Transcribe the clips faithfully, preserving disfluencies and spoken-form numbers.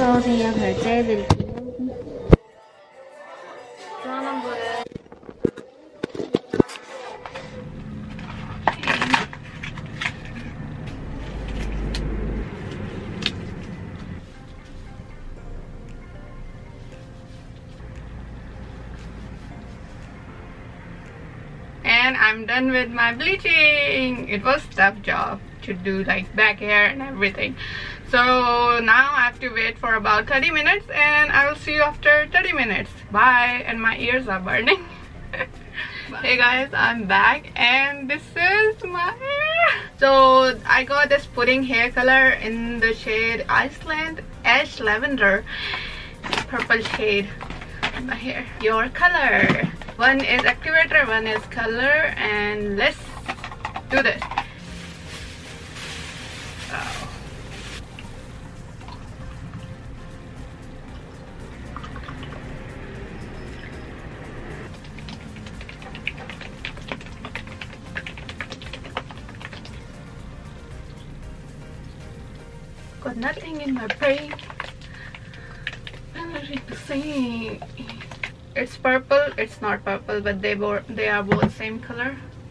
या घरचे बिलकुल and I'm done with my bleaching. It was tough job to do like back hair and everything. So now I have to wait for about thirty minutes and I will see you after thirty minutes. Bye. And my ears are burning. Hey guys, I'm back and this is my hair. So I got this pudding hair color in the shade Iceland Ash Lavender, purple shade. My hair, your color. One is activator, one is color, and let's do this. Oh. Got nothing in my brain. I'm ready to sing. It's purple. It's not purple, but they both they are both same color.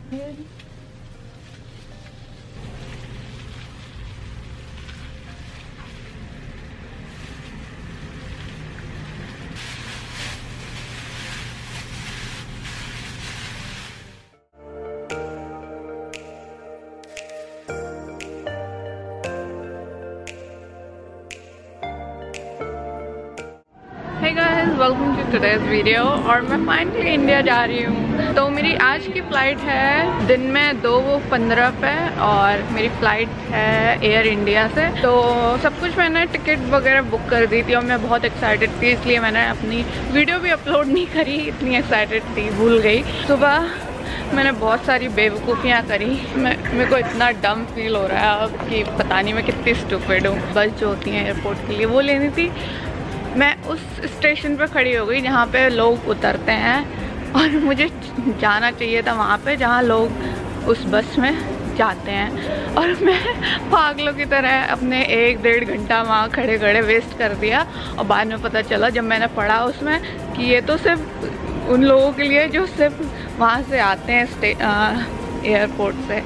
Hey guys, welcome to today's video. और मैं finally India जा रही हूँ। तो मेरी आज की flight है दिन में दो पंद्रह पे और मेरी फ़्लाइट है एयर इंडिया से। तो सब कुछ मैंने टिकट वगैरह बुक कर दी थी और मैं बहुत एक्साइटेड थी, इसलिए मैंने अपनी वीडियो भी अपलोड नहीं करी, इतनी एक्साइटेड थी, भूल गई। सुबह मैंने बहुत सारी बेवकूफ़ियाँ करी। मैं मेरे को इतना डम फील हो रहा है अब कि पता नहीं मैं कितनी स्टूपिड हूँ। बस जो होती हैं एयरपोर्ट के लिए वो लेनी थी। मैं उस स्टेशन पर खड़ी हो गई जहाँ पे लोग उतरते हैं और मुझे जाना चाहिए था वहाँ पे जहाँ लोग उस बस में जाते हैं, और मैं पागलों की तरह अपने एक डेढ़ घंटा वहाँ खड़े खड़े वेस्ट कर दिया। और बाद में पता चला जब मैंने पढ़ा उसमें कि ये तो सिर्फ उन लोगों के लिए जो सिर्फ वहाँ से आते हैं स्टे एयरपोर्ट से।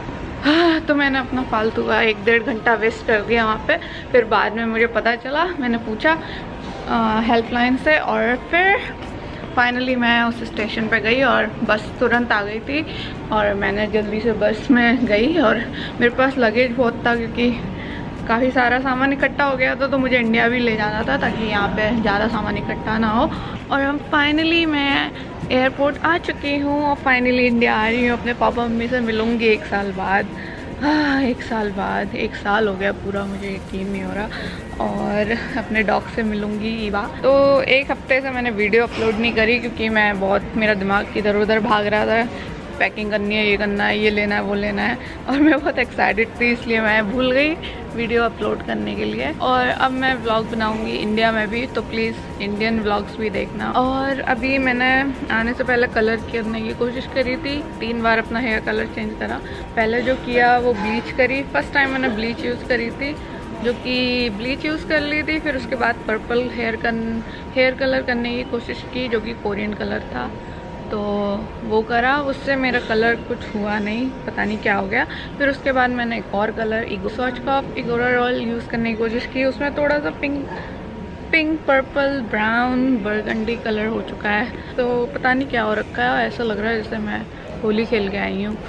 तो मैंने अपना फालतू का एक डेढ़ घंटा वेस्ट कर दिया वहाँ पे। फिर बाद में मुझे पता चला, मैंने पूछा हेल्पलाइन से और फिर फाइनली मैं उस स्टेशन पे गई और बस तुरंत आ गई थी। और मैंने जल्दी से बस में गई और मेरे पास लगेज बहुत था क्योंकि काफ़ी सारा सामान इकट्ठा हो गया था, तो मुझे इंडिया भी ले जाना था ताकि यहाँ पे ज़्यादा सामान इकट्ठा ना हो। और हम फाइनली मैं एयरपोर्ट आ चुकी हूँ और फाइनली इंडिया आ रही हूँ। अपने पापा मम्मी से मिलूँगी एक साल बाद। हाँ, एक साल बाद, एक साल हो गया पूरा, मुझे यकीन नहीं हो रहा। और अपने डॉग से मिलूँगी ईवा। तो एक हफ्ते से मैंने वीडियो अपलोड नहीं करी क्योंकि मैं बहुत, मेरा दिमाग इधर उधर भाग रहा था। पैकिंग करनी है, ये करना है, ये लेना है, वो लेना है, और मैं बहुत एक्साइटेड थी, इसलिए मैं भूल गई वीडियो अपलोड करने के लिए। और अब मैं व्लॉग बनाऊंगी इंडिया में भी, तो प्लीज़ इंडियन व्लॉग्स भी देखना। और अभी मैंने आने से पहले कलर करने की कोशिश करी थी, तीन बार अपना हेयर कलर चेंज करा। पहले जो किया वो ब्लीच करी, फर्स्ट टाइम मैंने ब्लीच यूज़ करी थी, जो कि ब्लीच यूज़ कर ली थी। फिर उसके बाद पर्पल हेयर कन हेयर कलर करने की कोशिश की, जो कि कोरियन कलर था, तो वो करा। उससे मेरा कलर कुछ हुआ नहीं, पता नहीं क्या हो गया। फिर उसके बाद मैंने एक और कलर ईगो सॉच का इगोरा रोल यूज़ करने की कोशिश की। उसमें थोड़ा सा pink pink purple brown burgundy colour हो चुका है, तो पता नहीं क्या हो रखा है। ऐसा लग रहा है जैसे मैं होली खेल के आई हूँ।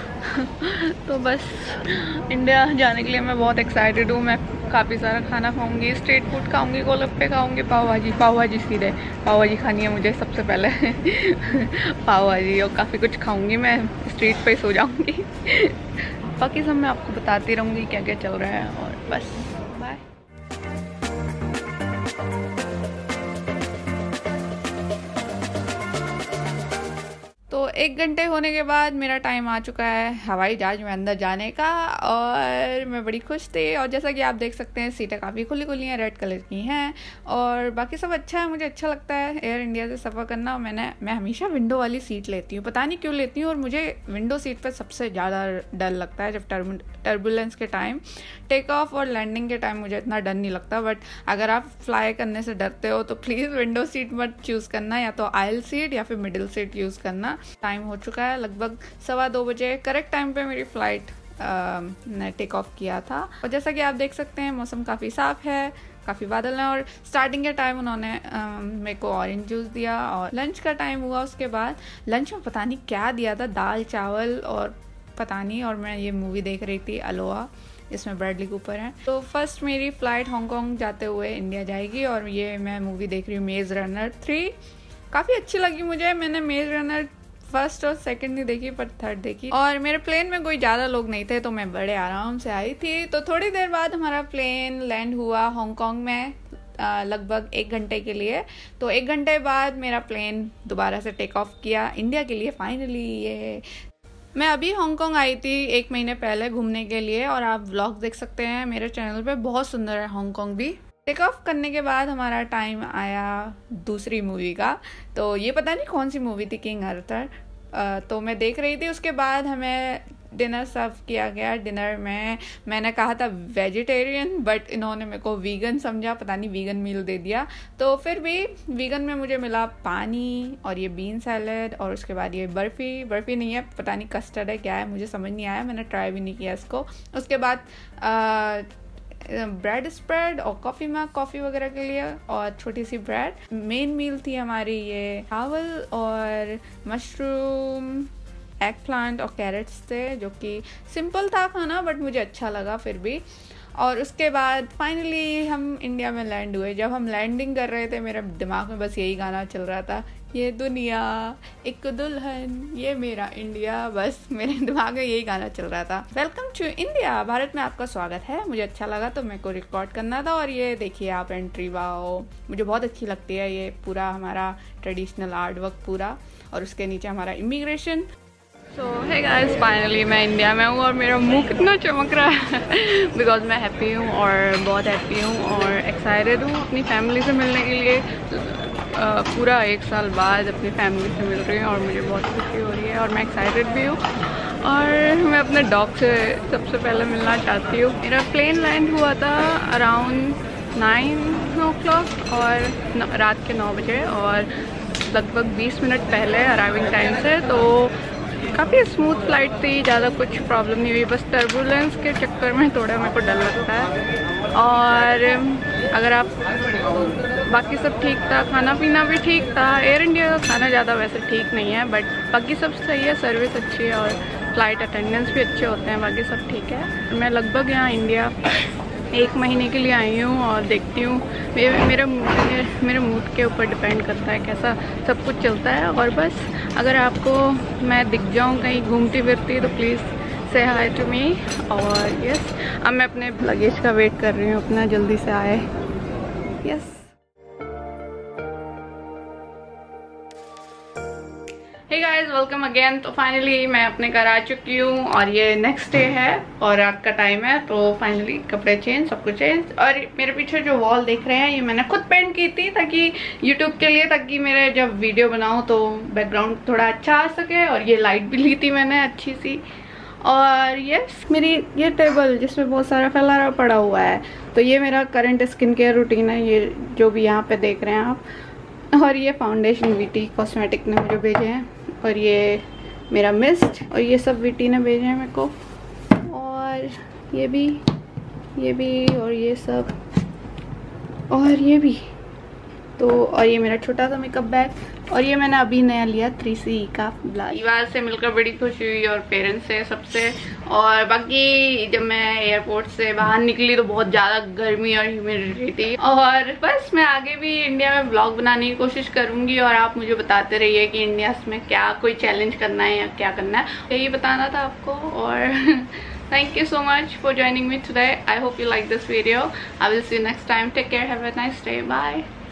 तो बस इंडिया जाने के लिए मैं बहुत एक्साइटेड हूँ। मैं काफ़ी सारा खाना खाऊंगी, स्ट्रीट फूड खाऊंगी, गोलगप्पे खाऊंगी, पाव भाजी पाव भाजी सीधे पाव भाजी खानी है मुझे सबसे पहले। पाव भाजी और काफ़ी कुछ खाऊंगी। मैं स्ट्रीट पे सो जाऊंगी। बाकी सब मैं आपको बताती रहूँगी क्या क्या चल रहा है। और बस बाय। तो एक घंटे होने के बाद मेरा टाइम आ चुका है हवाई जहाज में अंदर जाने का, और मैं बड़ी खुश थी। और जैसा कि आप देख सकते हैं सीटें काफ़ी खुली खुली हैं, रेड कलर की हैं और बाकी सब अच्छा है। मुझे अच्छा लगता है एयर इंडिया से सफ़र करना। मैंने मैं हमेशा विंडो वाली सीट लेती हूँ, पता नहीं क्यों लेती हूँ। और मुझे विंडो सीट पर सबसे ज़्यादा डर लगता है जब टर्बुलेंस के टाइम। टेक ऑफ और लैंडिंग के टाइम मुझे इतना डर नहीं लगता, बट अगर आप फ्लाई करने से डरते हो तो प्लीज़ विंडो सीट मत चूज़ करना, या तो आयल सीट या फिर मिडिल सीट यूज़ करना। टाइम हो चुका है लगभग सवा दो बजे, करेक्ट टाइम पे मेरी फ़्लाइट ने टेक ऑफ किया था। और जैसा कि आप देख सकते हैं मौसम काफ़ी साफ़ है, काफ़ी बादल हैं। और स्टार्टिंग के टाइम उन्होंने मेरे को ऑरेंज जूस दिया और लंच का टाइम हुआ उसके बाद लंच में पता नहीं क्या दिया था, दाल चावल और पता नहीं। और मैं ये मूवी देख रही थी अलोहा, इसमें ब्रैडली कूपर है। तो फर्स्ट मेरी फ़्लाइट हांगकांग जाते हुए इंडिया जाएगी और ये मैं मूवी देख रही हूँ मेज़ रनर थ्री। काफ़ी अच्छी लगी मुझे। मैंने मेज़ रनर फर्स्ट और सेकंड नहीं देखी पर थर्ड देखी। और मेरे प्लेन में कोई ज़्यादा लोग नहीं थे तो मैं बड़े आराम से आई थी। तो थोड़ी देर बाद हमारा प्लेन लैंड हुआ हांगकांग में, लगभग एक घंटे के लिए। तो एक घंटे बाद मेरा प्लेन दोबारा से टेक ऑफ किया इंडिया के लिए फाइनली। ये मैं अभी हांगकांग आई थी एक महीने पहले घूमने के लिए और आप व्लॉग देख सकते हैं मेरे चैनल पे, बहुत सुंदर है हांगकांग भी। टेक ऑफ करने के बाद हमारा टाइम आया दूसरी मूवी का। तो ये पता नहीं कौन सी मूवी थी, किंग आर्थर। तो मैं देख रही थी। उसके बाद हमें डिनर सर्व किया गया। डिनर में मैंने कहा था वेजिटेरियन, बट इन्होंने मेरे को वीगन समझा, पता नहीं वीगन मील दे दिया। तो फिर भी वीगन में मुझे मिला पानी और ये बीन सैलेड और उसके बाद ये बर्फ़ी बर्फ़ी नहीं है, पता नहीं कस्टर्ड है क्या है, मुझे समझ नहीं आया, मैंने ट्राई भी नहीं किया इसको। उसके बाद आ, ब्रेड स्प्रेड और कॉफ़ी मग कॉफ़ी वगैरह के लिए और छोटी सी ब्रेड। मेन मील थी हमारी ये चावल और मशरूम, एग प्लांट और कैरेट्स थे, जो कि सिंपल था खाना बट मुझे अच्छा लगा फिर भी। और उसके बाद फाइनली हम इंडिया में लैंड हुए। जब हम लैंडिंग कर रहे थे मेरे दिमाग में बस यही गाना चल रहा था, ये दुनिया एक दुल्हन ये मेरा इंडिया, बस मेरे दिमाग में यही गाना चल रहा था। वेलकम टू इंडिया, भारत में आपका स्वागत है। मुझे अच्छा लगा तो मेरे को रिकॉर्ड करना था। और ये देखिए आप एंट्री, वाओ मुझे बहुत अच्छी लगती है ये पूरा हमारा ट्रेडिशनल आर्ट वर्क पूरा। और उसके नीचे हमारा इमिग्रेशन। सो है गाइस, फाइनली मैं इंडिया में हूँ और मेरा मुंह कितना चमक रहा है बिकॉज मैं हैप्पी हूँ और बहुत हैप्पी हूँ और एक्साइटेड हूँ अपनी फैमिली से मिलने के लिए। uh, पूरा एक साल बाद अपनी फैमिली से मिल रही हूँ और मुझे बहुत खुशी हो रही है और मैं एक्साइटेड भी हूँ। और मैं अपने डॉग से सबसे पहले मिलना चाहती हूँ। मेरा प्लेन लैंड हुआ था अराउंड नाइन ओ क्लॉक और न, रात के नौ बजे और लगभग बीस मिनट पहले अराइविंग टाइम से। तो काफ़ी स्मूथ फ्लाइट थी, ज़्यादा कुछ प्रॉब्लम नहीं हुई, बस टर्बुलेंस के चक्कर में थोड़ा मेरे को डर लगता है। और अगर आप बाकी सब ठीक था, खाना पीना भी ठीक था। एयर इंडिया का खाना ज़्यादा वैसे ठीक नहीं है बट बाकी सब सही है, सर्विस अच्छी है और फ्लाइट अटेंडेंस भी अच्छे होते हैं, बाकी सब ठीक है। मैं लगभग यहाँ इंडिया एक महीने के लिए आई हूँ और देखती हूँ, मेरे मेरे मेरे मूड के ऊपर डिपेंड करता है कैसा सब कुछ चलता है। और बस अगर आपको मैं दिख जाऊँ कहीं घूमती फिरती तो प्लीज़ से हाय टू मी। और यस, अब मैं अपने लगेज का वेट कर रही हूँ, अपना जल्दी से आए। Yes hey guys, welcome again. तो फाइनली मैं अपने घर आ चुकी हूँ और ये नेक्स्ट डे है और रात का टाइम है। तो फाइनली कपड़े चेंज, सब कुछ चेंज। और मेरे पीछे जो वॉल देख रहे हैं ये मैंने खुद पेंट की थी ताकि यूट्यूब के लिए, ताकि मेरे जब वीडियो बनाऊँ तो बैकग्राउंड थोड़ा अच्छा आ सके। और ये लाइट भी ली थी मैंने अच्छी सी। और यस, मेरी ये टेबल जिसमें बहुत सारा फैलारा पड़ा हुआ है, तो ये मेरा करंट स्किन केयर रूटीन है, ये जो भी यहाँ पे देख रहे हैं आप। और ये फाउंडेशन वीटी कॉस्मेटिक ने मुझे भेजे हैं और ये मेरा मिस्ट और ये सब वीटी ने भेजे हैं मेरे को। और ये भी ये भी और ये सब और ये भी। तो और ये मेरा छोटा सा मेकअप बैग और ये मैंने अभी नया लिया थ्री सी का ब्लाउज। परिवार से मिलकर बड़ी खुशी हुई और पेरेंट्स से, सबसे। और बाकी जब मैं एयरपोर्ट से बाहर निकली तो बहुत ज़्यादा गर्मी और ह्यूमिडिटी थी। और बस मैं आगे भी इंडिया में ब्लॉग बनाने की कोशिश करूँगी और आप मुझे बताते रहिए कि इंडिया में क्या कोई चैलेंज करना है या क्या करना है, यही बताना था आपको। और thank you so much for joining me today. I hope you like this video. I will see you next time. Take care. Have a nice day. Bye.